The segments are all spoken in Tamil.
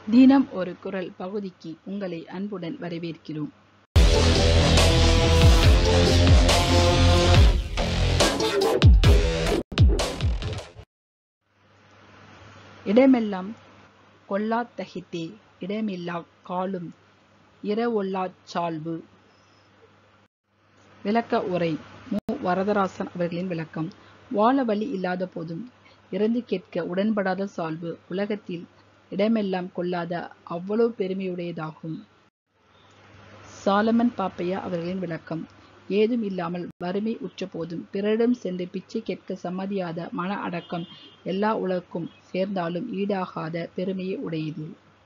தினம் ஒரு குரல் பகுதிக்கு உங்களை அன்புடன் வரவேற்கிறோம். இடமெல்லாம் கொள்ளாத்தகித்தே இடமில்லாக் காலும் இரவொல்லாச் சால்பு. விளக்க உரை. மு. வரதராசன் அவர்களின் விளக்கம். வாழ வழி இல்லாத போதும் இறந்து கேட்க உடன்படாத சால்பு உலகத்தில் இடமெல்லாம் கொள்ளாத அவ்வளவு பெருமையுடையதாகும். சாலமன் பாப்பையா அவர்களின் விளக்கம். ஏதும் இல்லாமல் வறுமை உற்ற போதும் பிறரிடம் சென்று பிச்சை கேட்க சம்மதியாத மன அடக்கம் எல்லா உலகுக்கும் சேர்ந்தாலும் ஈடாகாத பெருமையை உடையது.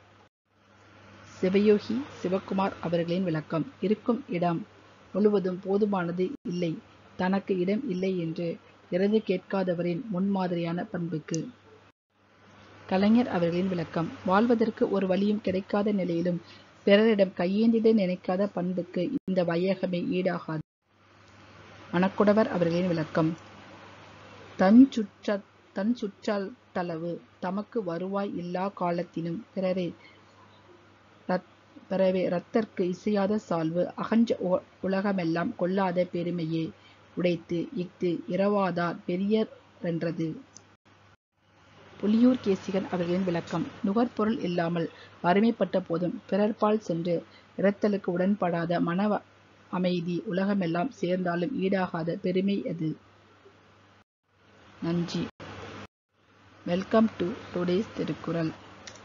சிவயோகி சிவகுமார் அவர்களின் விளக்கம். இருக்கும் இடம் முழுவதும் போதுமானது இல்லை, தனக்கு இடம் இல்லை என்று இறந்து கேட்காதவரின் முன்மாதிரியான பண்புக்கு. கலைஞர் அவர்களின் விளக்கம். வாழ்வதற்கு ஒரு வழியும் கிடைக்காத நிலையிலும் பிறரிடம் கையேந்திட நினைக்காத பண்புக்கு இந்த வையகமே ஈடாகாது. மணக்குடவர் அவர்களின் விளக்கம். தன் சுற்றத்தளவு தமக்கு வருவாய் இல்லா காலத்தினும் பிறவே இரத்தற்கு இசையாத சால்வு அகன்ற உலகமெல்லாம் கொள்ளாத பெருமையே உடைத்து இஃது இரவாதார் பெரியரென்றது. புலியூர் கேசிகன் அவர்களின் விளக்கம். நுகர்பொருள் இல்லாமல் வறுமைப்பட்ட போதும் பிறர்பால் சென்று இரத்தலுக்கு உடன்படாத மன அமைதி உலகமெல்லாம் சேர்ந்தாலும் ஈடாகாத பெருமை அது. நன்றி. Welcome to today's Thirukkural.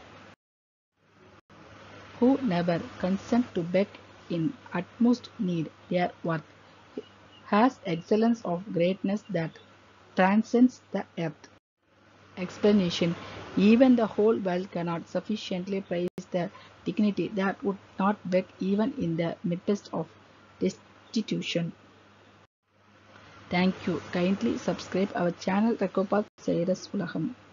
Who never consent to beg in utmost need their worth has excellence of greatness that transcends the earth. Explanation. Even the whole world cannot sufficiently praise the dignity that would not beg even in the midst of destitution. Thank you. Kindly subscribe our channel Thirukkural-181 Ulagam.